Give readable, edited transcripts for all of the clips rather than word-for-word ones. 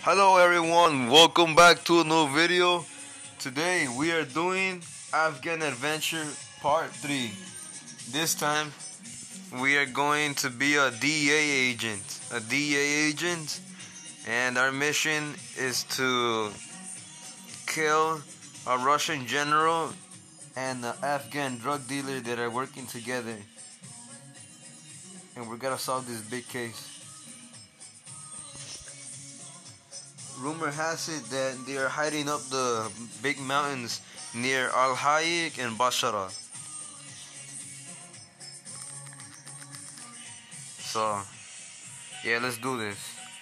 Hello everyone, welcome back to a new video. Today we are doing Afghan Adventure Part 3. This time we are going to be a DEA agent. And our mission is to kill a Russian general and an Afghan drug dealer that are working together. And we're gonna solve this big case. Rumor has it that they are hiding up the big mountains near Al-Hayek and Bashara. So, yeah, let's do this.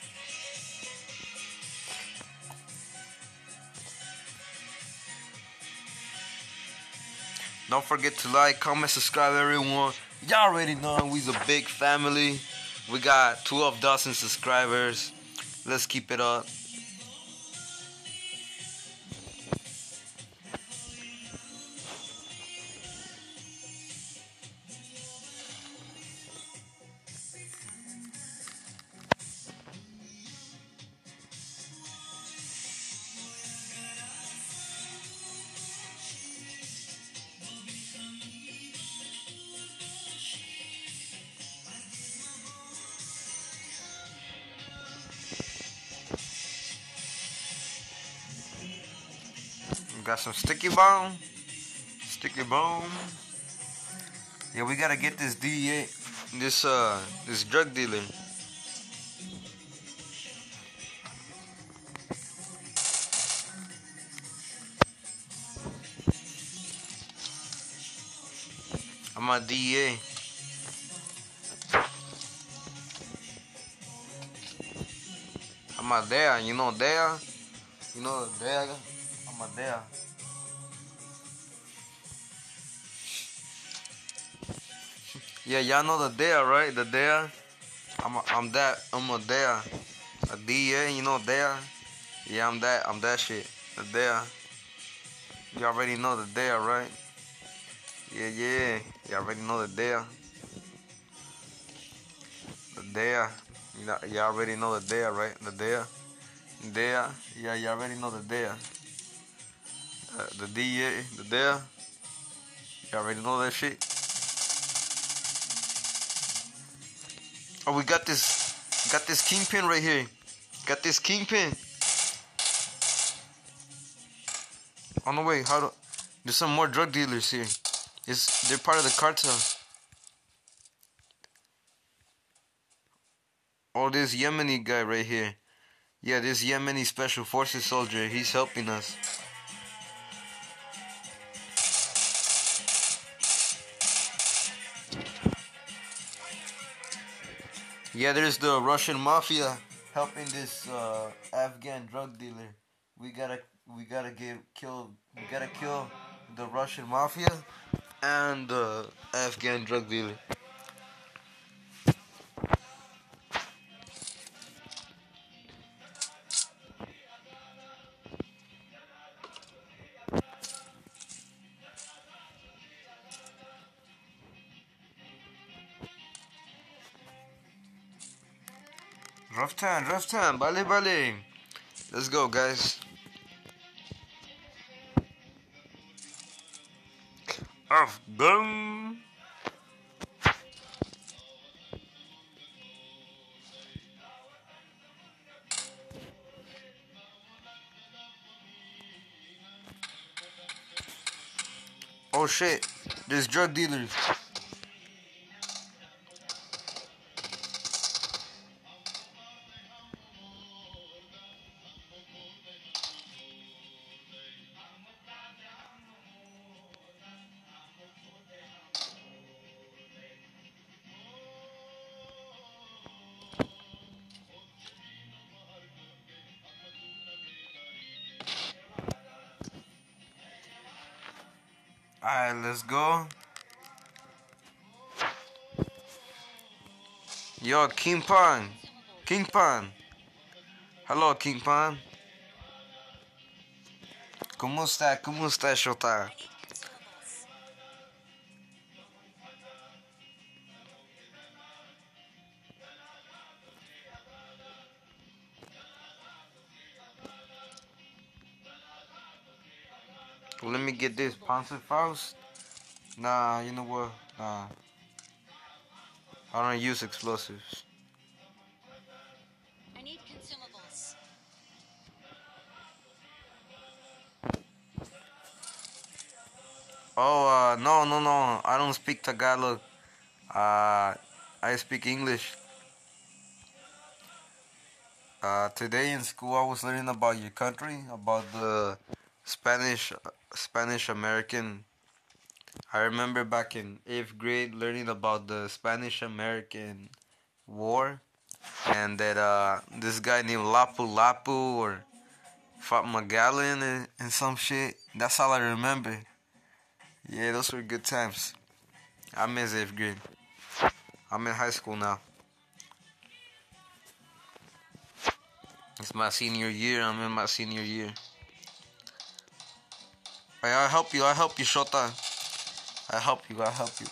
Don't forget to like, comment, subscribe, everyone. Y'all already know we's a big family. We got 12,000 subscribers. Let's keep it up. We got some sticky bomb. Yeah, we gotta get this DEA, this drug dealer. I'm a DEA. I'm a DEA. You know DEA? You know DEA? I'm a DEA. Yeah, y'all know the DEA, right? The DEA. I'm a DEA. A DEA, you know DEA? Yeah, I'm that shit. The DEA. You already know the DEA, right? Yeah. You already know the DEA. The DEA. You already know the DEA, right? The DEA. DEA. Yeah, you already know the DEA. The DEA. The DEA. You already know that shit. Oh, we got this kingpin right here. Got this kingpin. Oh no, wait, there's some more drug dealers here. They're part of the cartel. Oh, this Yemeni guy right here. Yeah, this Yemeni special forces soldier, he's helping us. Yeah, there's the Russian mafia helping this Afghan drug dealer. We gotta kill the Russian mafia and the Afghan drug dealer. Rough time, bale. Let's go, guys. Afghan. Oh shit, there's drug dealers. Alright, let's go. Yo, King Pan. Hello, King Pan. ¿Cómo está, Shota? Let me get this. Panzer Faust? Nah, you know what? Nah. I don't use explosives. I need consumables. Oh, no. I don't speak Tagalog. I speak English. Today in school, I was learning about your country, about the Spanish American. I remember back in 8th grade learning about the Spanish American War, and that this guy named Lapu Lapu or fought Magellan and some shit. That's all I remember. Yeah, those were good times. I miss 8th grade. I'm in high school now. It's my senior year. I'm in my senior year. Hey, I help you, Shota. I help you.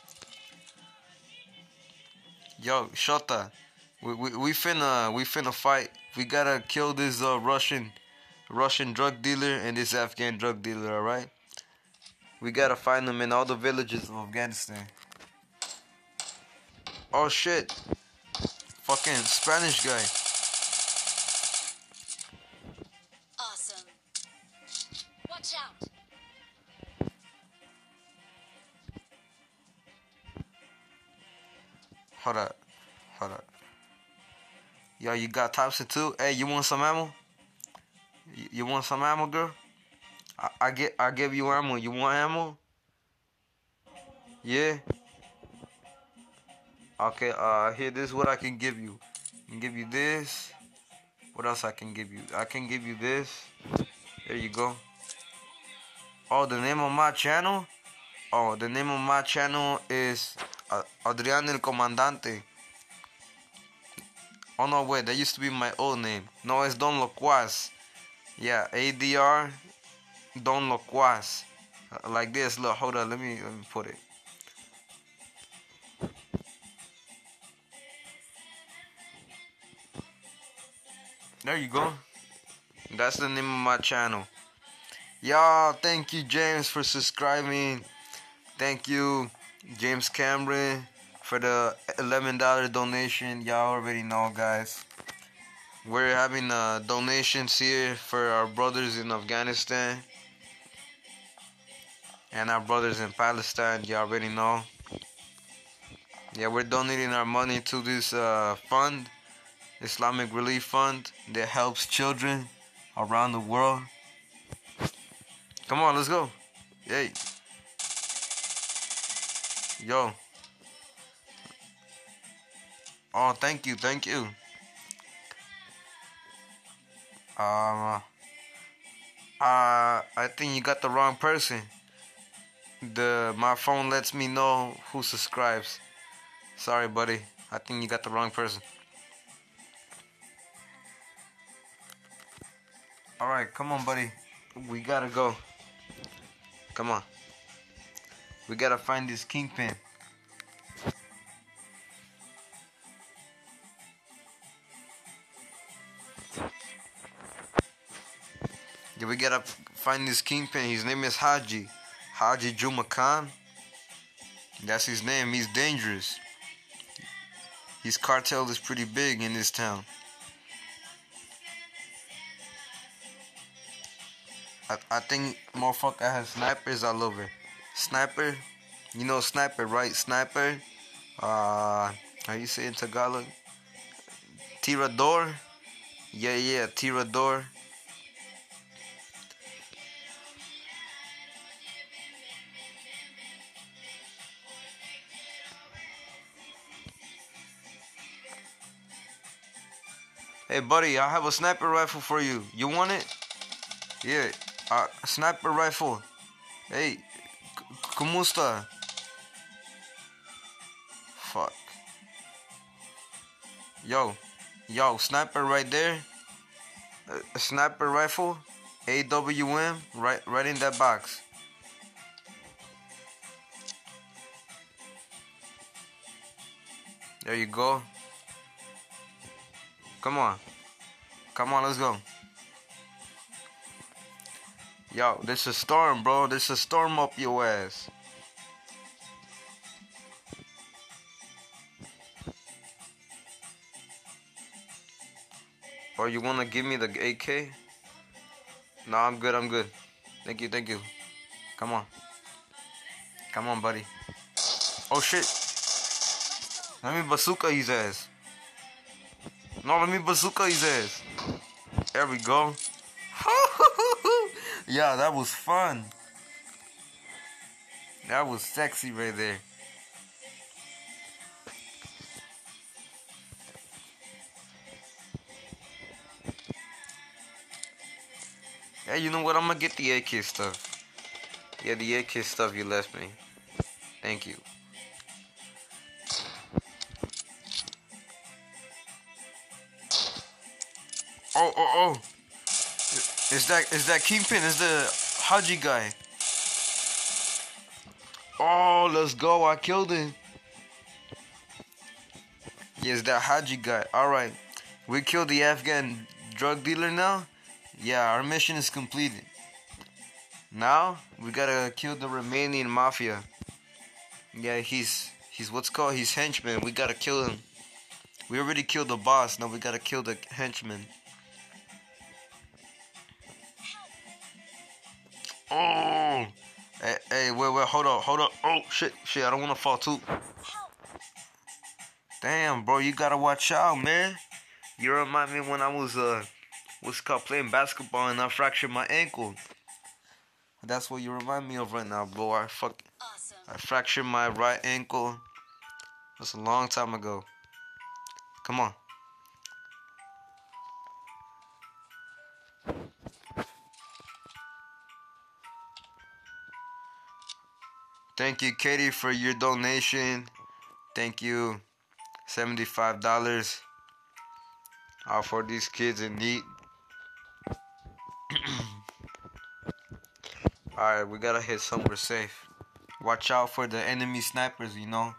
Yo, Shota, we finna fight. We gotta kill this Russian drug dealer and this Afghan drug dealer. All right. We gotta find them in all the villages of Afghanistan. Oh shit! Fucking Spanish guy. Awesome. Watch out. Hold up. Yo, you got Thompson too? Hey, you want some ammo? You want some ammo, girl? I give you ammo. You want ammo? Yeah. Okay. Here, this is what I can give you. I can give you this. What else I can give you? I can give you this. There you go. Oh, the name of my channel? Oh, the name of my channel is Adrián el Comandante. Oh no, wait, that used to be my old name. No, it's Don Loquaz. Yeah, ADR Don Loquaz. Like this. Look, hold on. Let me put it. There you go. That's the name of my channel. Y'all, thank you, James, for subscribing. Thank you, James Cameron, for the $11 donation. Y'all already know, guys. We're having donations here for our brothers in Afghanistan and our brothers in Palestine. You already know. Yeah, we're donating our money to this fund, Islamic Relief Fund, that helps children around the world. Come on, let's go. Hey. Yo. Oh, thank you. I think you got the wrong person. My phone lets me know who subscribes. Sorry, buddy. I think you got the wrong person. Alright, come on, buddy. We gotta go. Come on. We gotta find this kingpin. Yeah, we gotta find this kingpin. His name is Haji Juma Khan. That's his name. He's dangerous. His cartel is pretty big in this town. I think motherfucker has snipers all over. Sniper? You know sniper, right? Sniper? How you say in Tagalog? Tirador? Yeah, Tirador. Hey buddy, I have a sniper rifle for you. You want it? Yeah, sniper rifle. Hey, kumusta? Fuck. Yo, sniper right there. A sniper rifle, AWM, right in that box. There you go. Come on, let's go. Yo, this a storm, bro. This a storm up your ass. Or you wanna give me the AK? No, I'm good. I'm good. Thank you. Thank you. Come on. Come on, buddy. Oh shit. Let me bazooka his ass. No, let me bazooka his ass. There we go. Yeah, that was fun. That was sexy right there. Hey, you know what? I'm gonna get the AK stuff. Yeah, the AK stuff you left me. Thank you. Oh. Is that Kingpin? Is the Haji guy? Oh, let's go. I killed him. Yes, that Haji guy. Alright. We killed the Afghan drug dealer now. Yeah, our mission is completed. Now we gotta kill the Romanian mafia. Yeah, he's what's called his henchman. We gotta kill him. We already killed the boss. Now we gotta kill the henchman. Oh, hey, wait, hold up. Oh, shit, I don't wanna fall too. Damn, bro, you gotta watch out, man. You remind me when I was what's called playing basketball and I fractured my ankle. That's what you remind me of right now, bro. Awesome. I fractured my right ankle. That's a long time ago. Come on. Thank you, Katie, for your donation. Thank you. $75. For these kids in need. Alright, we gotta hit somewhere safe. Watch out for the enemy snipers, you know.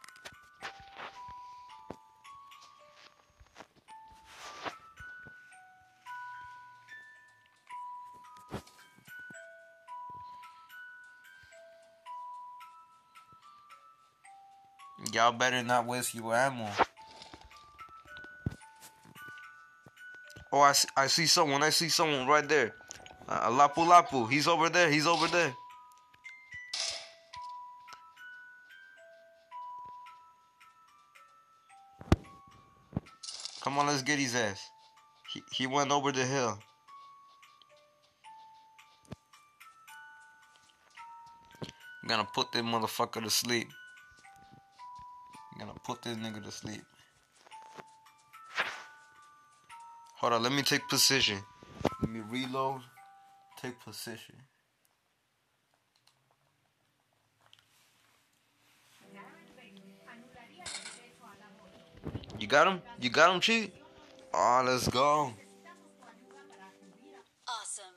Y'all better not waste your ammo. Oh, I see someone. I see someone right there. Lapu Lapu. He's over there. Come on, let's get his ass. He went over the hill. I'm gonna put this motherfucker to sleep. I'm gonna put this nigga to sleep. Hold on, let me take position. Let me reload. Take position. You got him? You got him, Chi? Oh, let's go. Awesome.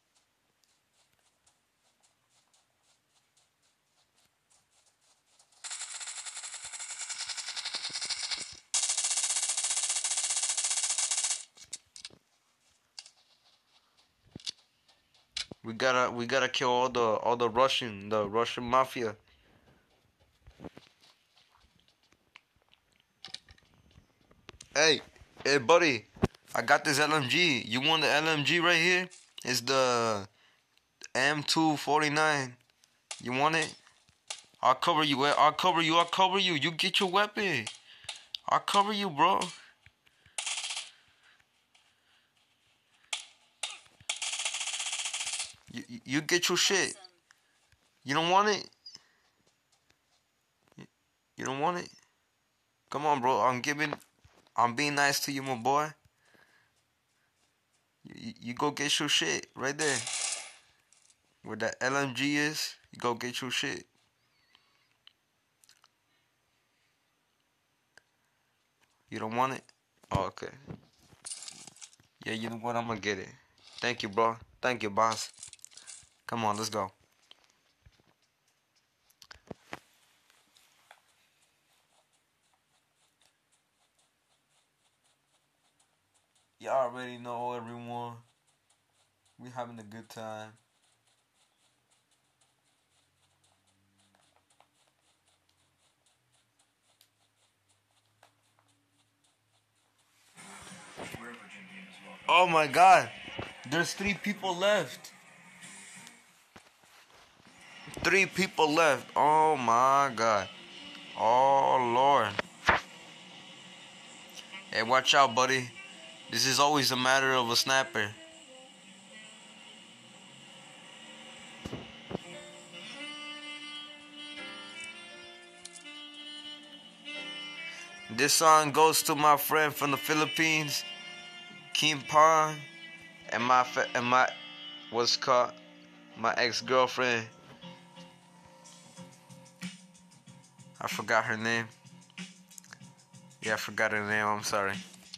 We gotta kill all the Russian mafia. Hey, buddy, I got this LMG. You want the LMG right here? It's the M249. You want it? I'll cover you. I'll cover you. You get your weapon. I'll cover you, bro. You get your shit. Awesome. You don't want it? You don't want it? Come on, bro. I'm being nice to you, my boy. You go get your shit right there. Where that LMG is, you go get your shit. You don't want it? Oh, okay. Yeah, you know what? I'm gonna get it. Thank you, bro. Thank you, boss. Come on, let's go. Y'all already know, everyone. We having a good time. Oh my God. There's 3 people left. 3 people left. Oh my God. Oh Lord. Hey, watch out, buddy. This is always a matter of a snapper. This song goes to my friend from the Philippines, Kim Pan, and my what's called my ex-girlfriend. I forgot her name. Yeah, I forgot her name. I'm sorry.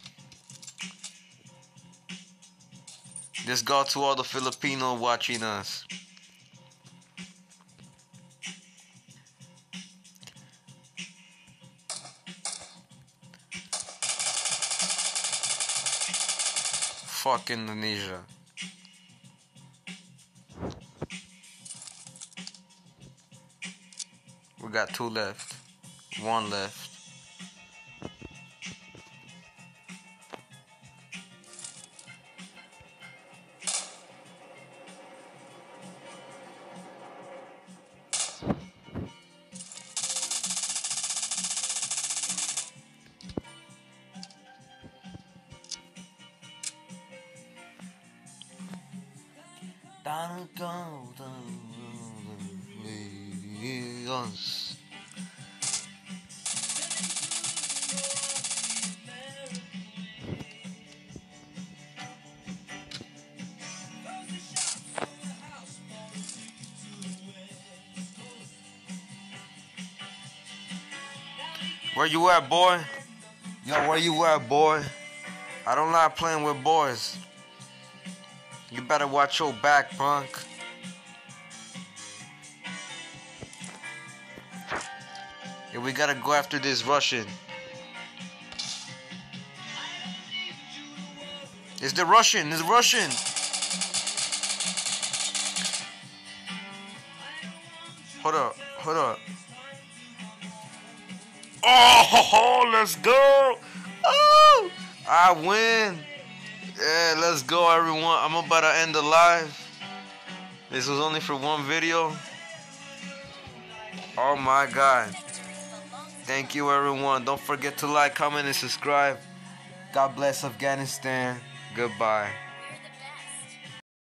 This goes to all the Filipino watching us. Fuck Indonesia. We got 2 left. 1 left. Where you at, boy? Yo, where you at, boy? I don't like playing with boys. You better watch your back, punk. Yeah, we gotta go after this Russian. It's the Russian. It's Russian. Hold up. Hold up. Oh, let's go. Oh, I win. Yeah, let's go, everyone. I'm about to end the live. This was only for 1 video. Oh my God. Thank you, everyone. Don't forget to like, comment, and subscribe. God bless Afghanistan. Goodbye.